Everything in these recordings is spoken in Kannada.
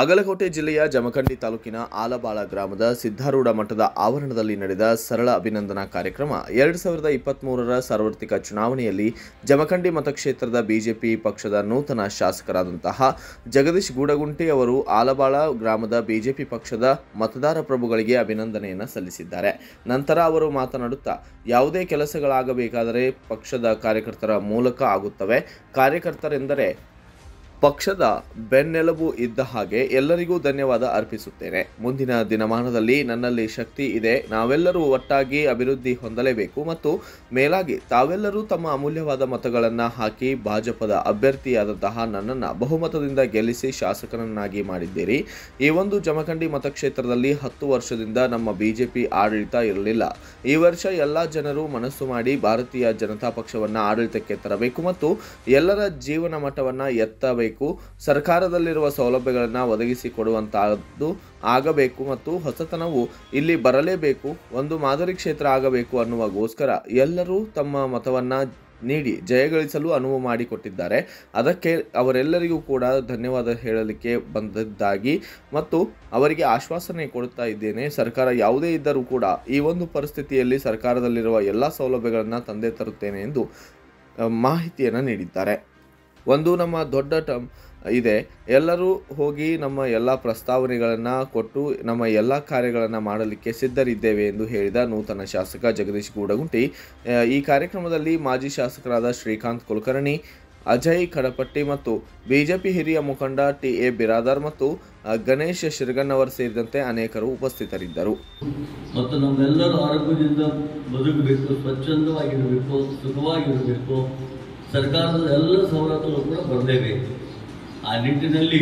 ಬಾಗಲಕೋಟೆ ಜಿಲ್ಲೆಯ ಜಮಖಂಡಿ ತಾಲೂಕಿನ ಆಲಬಾಳ ಗ್ರಾಮದ ಸಿದ್ಧಾರೂಢ ಮಠದ ಆವರಣದಲ್ಲಿ ನಡೆದ ಸರಳ ಅಭಿನಂದನಾ ಕಾರ್ಯಕ್ರಮ 2023ರ ಸಾರ್ವತ್ರಿಕ ಚುನಾವಣೆಯಲ್ಲಿ ಜಮಖಂಡಿ ಮತಕ್ಷೇತ್ರದ ಬಿಜೆಪಿ ಪಕ್ಷದ ನೂತನ ಶಾಸಕರಾದಂತಹ ಜಗದೀಶ್ ಗೂಡಗುಂಟಿ ಅವರು ಆಲಬಾಳ ಗ್ರಾಮದ ಬಿಜೆಪಿ ಪಕ್ಷದ ಮತದಾರ ಪ್ರಭುಗಳಿಗೆ ಅಭಿನಂದನೆಯನ್ನು ಸಲ್ಲಿಸಿದ್ದಾರೆ. ನಂತರ ಅವರು ಮಾತನಾಡುತ್ತಾ, ಯಾವುದೇ ಕೆಲಸಗಳಾಗಬೇಕಾದರೆ ಪಕ್ಷದ ಕಾರ್ಯಕರ್ತರ ಮೂಲಕ ಆಗುತ್ತವೆ. ಕಾರ್ಯಕರ್ತರೆಂದರೆ ಪಕ್ಷದ ಬೆನ್ನೆಲುಬು ಇದ್ದ ಹಾಗೆ ಎಲ್ಲರಿಗೂ ಧನ್ಯವಾದ ಅರ್ಪಿಸುತ್ತೇನೆ. ಮುಂದಿನ ದಿನಮಾನದಲ್ಲಿ ನನ್ನಲ್ಲಿ ಶಕ್ತಿ ಇದೆ. ನಾವೆಲ್ಲರೂ ಒಟ್ಟಾಗಿ ಅಭಿವೃದ್ಧಿ ಹೊಂದಲೇಬೇಕು ಮತ್ತು ಮೇಲಾಗಿ ತಾವೆಲ್ಲರೂ ತಮ್ಮ ಅಮೂಲ್ಯವಾದ ಮತಗಳನ್ನು ಹಾಕಿ ಭಾಜಪದ ಅಭ್ಯರ್ಥಿಯಾದಂತಹ ನನ್ನನ್ನು ಬಹುಮತದಿಂದ ಗೆಲ್ಲಿಸಿ ಶಾಸಕನನ್ನಾಗಿ ಮಾಡಿದ್ದೀರಿ. ಈ ಒಂದು ಜಮಖಂಡಿ ಮತಕ್ಷೇತ್ರದಲ್ಲಿ 10 ವರ್ಷದಿಂದ ನಮ್ಮ ಬಿಜೆಪಿ ಆಡಳಿತ ಇರಲಿಲ್ಲ. ಈ ವರ್ಷ ಎಲ್ಲ ಜನರು ಮನಸ್ಸು ಮಾಡಿ ಭಾರತೀಯ ಜನತಾ ಪಕ್ಷವನ್ನು ಆಡಳಿತಕ್ಕೆ ತರಬೇಕು ಮತ್ತು ಎಲ್ಲರ ಜೀವನ ಮಟ್ಟವನ್ನು ಎತ್ತಬೇಕು. ಸರ್ಕಾರದಲ್ಲಿರುವ ಸೌಲಭ್ಯಗಳನ್ನು ಒದಗಿಸಿಕೊಡುವಂತಹದ್ದು ಆಗಬೇಕು ಮತ್ತು ಹೊಸತನವು ಇಲ್ಲಿ ಬರಲೇಬೇಕು. ಒಂದು ಮಾದರಿ ಕ್ಷೇತ್ರ ಆಗಬೇಕು ಅನ್ನುವಗೋಸ್ಕರ ಎಲ್ಲರೂ ತಮ್ಮ ಮತವನ್ನು ನೀಡಿ ಜಯಗಳಿಸಲು ಅನುವು ಮಾಡಿಕೊಟ್ಟಿದ್ದಾರೆ. ಅದಕ್ಕೆ ಅವರೆಲ್ಲರಿಗೂ ಕೂಡ ಧನ್ಯವಾದ ಹೇಳಲಿಕ್ಕೆ ಬಂದಿದ್ದಾಗಿ ಮತ್ತು ಅವರಿಗೆ ಆಶ್ವಾಸನೆ ಕೊಡುತ್ತಾ ಇದ್ದೇನೆ. ಸರ್ಕಾರ ಯಾವುದೇ ಇದ್ದರೂ ಕೂಡ ಈ ಒಂದು ಪರಿಸ್ಥಿತಿಯಲ್ಲಿ ಸರ್ಕಾರದಲ್ಲಿರುವ ಎಲ್ಲ ಸೌಲಭ್ಯಗಳನ್ನು ತಂದೆ ತರುತ್ತೇನೆ ಎಂದು ಮಾಹಿತಿಯನ್ನು ನೀಡಿದ್ದಾರೆ. ಒಂದು ನಮ್ಮ ದೊಡ್ಡ ಟರ್ಮ್ ಇದೆ. ಎಲ್ಲರೂ ಹೋಗಿ ನಮ್ಮ ಎಲ್ಲ ಪ್ರಸ್ತಾವನೆಗಳನ್ನು ಕೊಟ್ಟು ನಮ್ಮ ಎಲ್ಲ ಕಾರ್ಯಗಳನ್ನು ಮಾಡಲಿಕ್ಕೆ ಸಿದ್ಧರಿದ್ದೇವೆ ಎಂದು ಹೇಳಿದ ನೂತನ ಶಾಸಕ ಜಗದೀಶ್ ಗೂಡಗುಂಟಿ ಈ ಕಾರ್ಯಕ್ರಮದಲ್ಲಿ ಮಾಜಿ ಶಾಸಕರಾದ ಶ್ರೀಕಾಂತ್ ಕುಲಕರ್ಣಿ, ಅಜಯ್ ಕಡಪಟ್ಟಿ ಮತ್ತು ಬಿಜೆಪಿ ಹಿರಿಯ ಮುಖಂಡ ಟಿ.ಎ. ಬಿರಾದಾರ್ ಮತ್ತು ಗಣೇಶ್ ಶಿರಗನ್ನವರ್ ಸೇರಿದಂತೆ ಅನೇಕರು ಉಪಸ್ಥಿತರಿದ್ದರು. ಮತ್ತು ನಮ್ಮೆಲ್ಲರೂ ಆರೋಗ್ಯದಿಂದ ಬದುಕಬೇಕು, ಸ್ವಚ್ಛಂದವಾಗಿರಬೇಕು, ಸುಖವಾಗಿರಬೇಕು. ಸರ್ಕಾರದ ಎಲ್ಲ ಸವಲತ್ತುಗಳು ಕೂಡ ಬರಲೇಬೇಕು. ಆ ನಿಟ್ಟಿನಲ್ಲಿ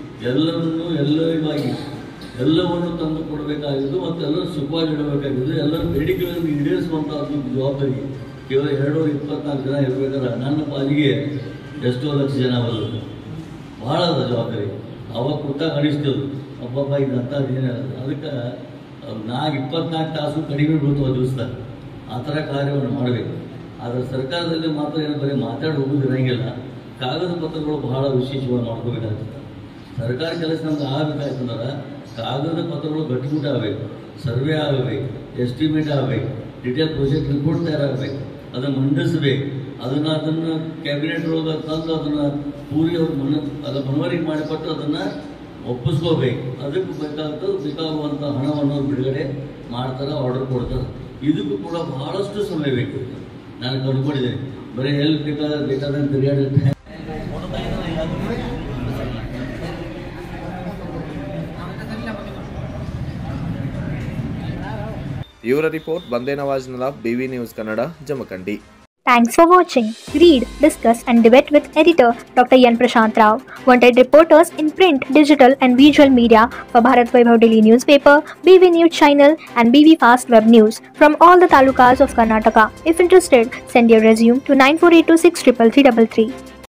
ಎಲ್ಲರಿಗಾಗಿ ಎಲ್ಲವನ್ನು ತಂದು ಕೊಡಬೇಕಾಗಿದ್ದು ಮತ್ತು ಎಲ್ಲರೂ ಸುಖವಾಗಿಡಬೇಕಾಗಿದ್ದು ಎಲ್ಲರ ಬೇಡಿಕೆಗಳನ್ನು ಈಡೇರಿಸುವಂಥದ್ದು ಜವಾಬ್ದಾರಿ ಕೇವಲ 224 ಜನ ಇರಬೇಕಾದ್ರೆ ನನ್ನ ಪಾಲಿಗೆ ಎಷ್ಟೋ ಲಕ್ಷ ಜನ ಬರೋದು ಭಾಳ ಜವಾಬ್ದಾರಿ. ಅವಾಗ ಕೂತಾಗ ಅನಿಸ್ತದು ಒಬ್ಬೊಬ್ಬ ಇದಂತ ಅದಕ್ಕೆ 24 ತಾಸು ಕಡಿಮೆ ಬೀಳ್ತಾವ ದಿವಸದಾಗ ಆ ಥರ ಕಾರ್ಯವನ್ನು ಮಾಡಬೇಕು. ಆದರೆ ಸರ್ಕಾರದಲ್ಲಿ ಮಾತ್ರ ಏನು ಬರೀ ಮಾತಾಡಿ ಹೋಗೋದಿರಂಗಿಲ್ಲ. ಕಾಗದ ಪತ್ರಗಳು ಬಹಳ ವಿಶೇಷವಾಗಿ ಮಾಡ್ಕೋಬೇಕಾಗ್ತದೆ. ಸರ್ಕಾರ ಕೆಲಸ ನಮ್ಗೆ ಆಗಬೇಕಾಯ್ತಂದ್ರೆ ಕಾಗದ ಪತ್ರಗಳು ಗಟ್ಟಿಮುಟ್ಟ ಆಗಬೇಕು, ಸರ್ವೆ ಆಗಬೇಕು, ಎಸ್ಟಿಮೇಟ್ ಆಗಬೇಕು, ಡಿಟೇಲ್ ಪ್ರಾಜೆಕ್ಟ್ ರಿಪೋರ್ಟ್ ತಯಾರಾಗಬೇಕು, ಅದನ್ನು ಮಂಡಿಸಬೇಕು. ಅದನ್ನು ಕ್ಯಾಬಿನೆಟ್ ಒಳಗೆ ತಂದು ಅದನ್ನು ಪೂರಿ ಅವ್ರ ಮನವರಿಕೆ ಮಾಡಿಕೊಟ್ಟು ಅದನ್ನು ಒಪ್ಪಿಸ್ಕೋಬೇಕು. ಅದಕ್ಕೆ ಬೇಕಾಗುವಂಥ ಹಣವನ್ನು ಬಿಡುಗಡೆ ಮಾಡ್ತಾರೆ, ಆರ್ಡರ್ ಕೊಡ್ತಾರೆ. ಇದಕ್ಕೂ ಕೂಡ ಬಹಳಷ್ಟು ಸಮಯ ಬೇಕು. ನಾನು ಕಂಡುಕೊಂಡಿದ್ದೇನೆ. ಬರೀ ಎಲ್ಲಿ ಬೇಕಾದಂಗೆ ತಿರುಗಾಡುತ್ತೆ. ಇವರ ರಿಪೋರ್ಟ್ ಬಂದೇ ನವಾಜ್ ನವಾಬ್, BV News Kannada, Jamkhandi. Thanks for watching. Read, discuss and debate with editor Dr. Yan Prashant Rao. Wanted reporters in print, digital and visual media for Bharat Vaibhav Daily Newspaper, BV News Channel and BV Fast Web News from all the talukas of Karnataka. If interested, send your resume to 9482633333.